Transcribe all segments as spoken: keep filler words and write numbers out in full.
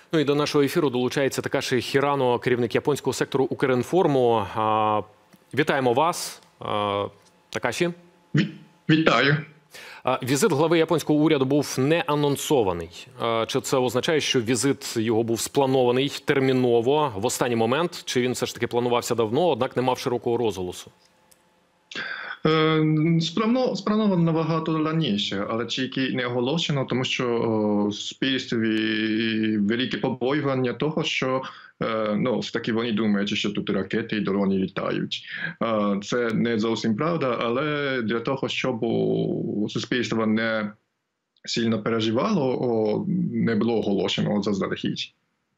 Ну і до нашого ефіру долучається Такаші Хірано, керівник японського сектору Укрінформу. Вітаємо вас, Такаші. Вітаю. Візит глави японського уряду був не анонсований. Чи це означає, що візит його був спланований терміново, в останній момент? Чи він все ж таки планувався давно, однак не мав широкого розголосу? Сплановано набагато раніше, але тільки не оголошено, тому що у суспільстві велике побоювання того, що ну, все-таки вони думають, що тут ракети і дрони літають. Це не зовсім правда, але для того, щоб суспільство не сильно переживало, не було оголошено заздалегідь.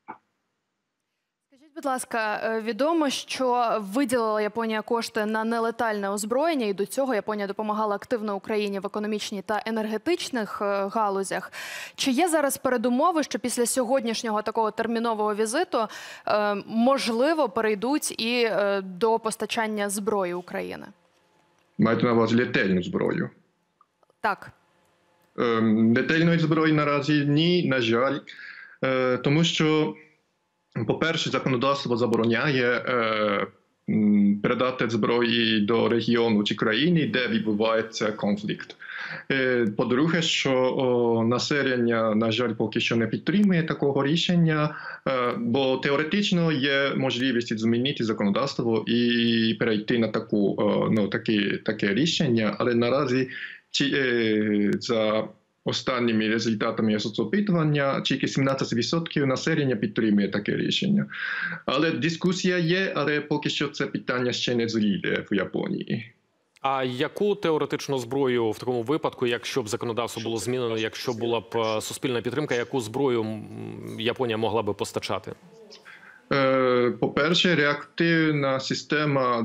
Будь ласка, відомо, що виділила Японія кошти на нелетальне озброєння, і до цього Японія допомагала активно Україні в економічній та енергетичних галузях. Чи є зараз передумови, що після сьогоднішнього такого термінового візиту можливо перейдуть і до постачання зброї України? Маєте на увазі летальну зброю? Так. Летальної зброї наразі ні, на жаль, тому що по-перше, законодавство забороняє е, передати зброї до регіону чи країни, де відбувається конфлікт. Е, По-друге, що о, населення, на жаль, поки що не підтримує такого рішення, е, бо теоретично є можливість змінити законодавство і перейти на таку, о, ну, такі, таке рішення, але наразі ці, е, за останніми результатами соцопитування тільки сімнадцять відсотків населення підтримує таке рішення. Але дискусія є, але поки що це питання ще не зріде в Японії. А яку теоретичну зброю в такому випадку, якщо б законодавство було змінено, якщо була б суспільна підтримка, яку зброю Японія могла би постачати? По-перше, реактивна система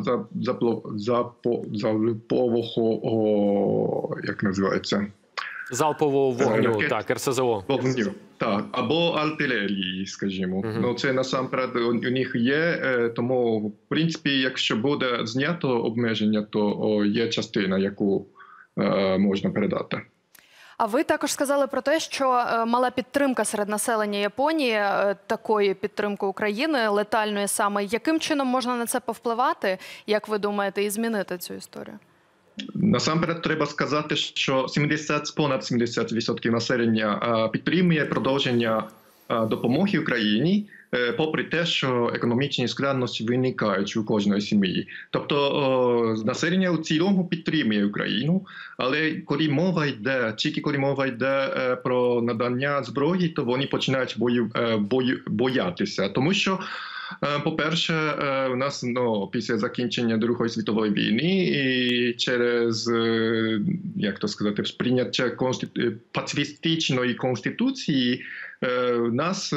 залпового, як називається? Залпового вогню, Ракет... так, ер ес зе о. Вогню, так, або артилерії, скажімо. Uh-huh. Ну, це насамперед у, у них є, тому, в принципі, якщо буде знято обмеження, то о, є частина, яку е, можна передати. А ви також сказали про те, що мала підтримка серед населення Японії, такої підтримки України, летальної саме. Яким чином можна на це повпливати, як ви думаєте, і змінити цю історію? Насамперед треба сказати, що сімдесят, понад сімдесят відсотків населення підтримує продовження допомоги Україні, попри те, що економічні складності виникають у кожної сім'ї. Тобто населення у цілому підтримує Україну, але коли мова йде, тільки коли мова йде про надання зброї, то вони починають бою, бою, боятися, тому що по-перше, у нас ну, після закінчення Другої світової війни і через, як то сказати, прийняття конститу... пацифістичної конституції у нас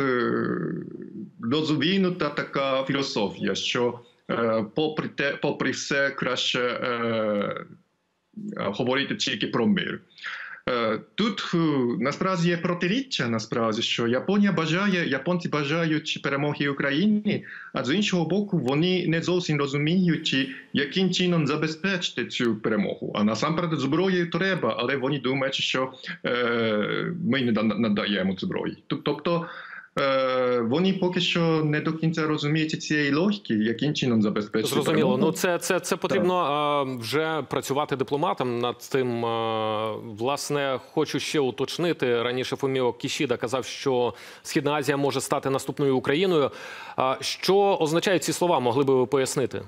розвинута така філософія, що попри, те, попри все краще е, говорити тільки про мир. Тут насправді є протиріччя, насправді, що Японія бажає, японці бажають перемоги України, а з іншого боку вони не зовсім розуміють, яким чином забезпечити цю перемогу. А насамперед зброю треба, але вони думають, що е, ми не надаємо зброї. Тобто вони поки що не до кінця розуміють цієї логіки, яким чином забезпечити Зрозуміло. перемогу. Ну, це, це, це потрібно а, вже працювати дипломатам над тим. А, власне, хочу ще уточнити. Раніше Фуміо Кішіда казав, що Східна Азія може стати наступною Україною. А, що означають ці слова? Могли би ви пояснити?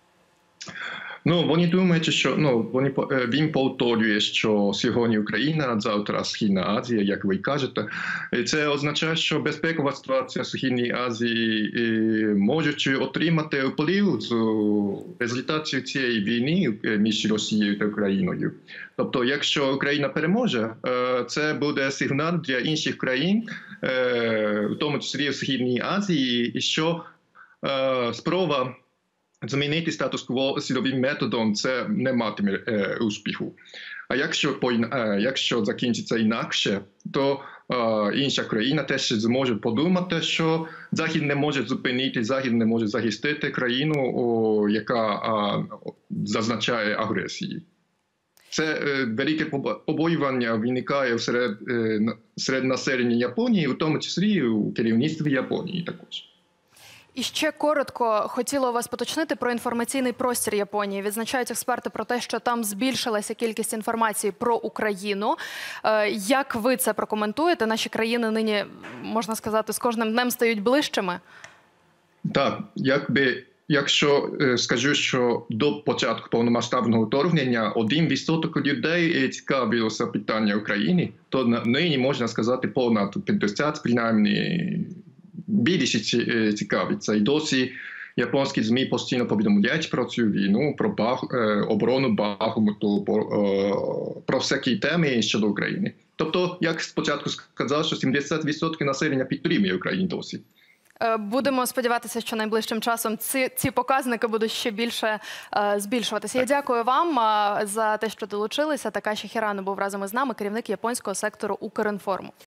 Ну, вони думають, що ну, вони, він повторює, що сьогодні Україна, завтра Східна Азія, як ви кажете. І це означає, що безпекова ситуація в Східній Азії може отримати вплив з результатів цієї війни між Росією та Україною. Тобто, якщо Україна переможе, це буде сигнал для інших країн, в тому числі в Східній Азії, що спроба змінити статус-кво силовим методом – це не матиме е, успіху. А якщо, е, якщо закінчиться інакше, то е, інша країна теж зможе подумати, що Захід не може зупинити, Захід не може захистити країну, о, яка е, зазначає агресії. Це е, велике побоювання виникає серед, е, серед населення Японії, у тому числі у керівництві Японії також. І ще коротко хотіла у вас поточнити про інформаційний простір Японії. Відзначають експерти про те, що там збільшилася кількість інформації про Україну. Е, Як ви це прокоментуєте? Наші країни нині, можна сказати, з кожним днем стають ближчими? Так, якби, якщо е, скажу, що до початку повномасштабного вторгнення один відсоток людей е, цікавилося питання України, то на- нині можна сказати понад п'ятдесят, принаймні більше ці- е, цікавиться. І досі японські ЗМІ постійно повідомляють про цю війну, про Бах, е, оборону Бахмуту, про, е, про всякі теми щодо України. Тобто, як спочатку сказав, що сімдесят відсотків населення підтримує Україну досі. Е, Будемо сподіватися, що найближчим часом ці, ці показники будуть ще більше е, збільшуватися. Я дякую вам е, за те, що долучилися. Такаші Хірано був разом із нами, керівник японського сектору Укрінформу.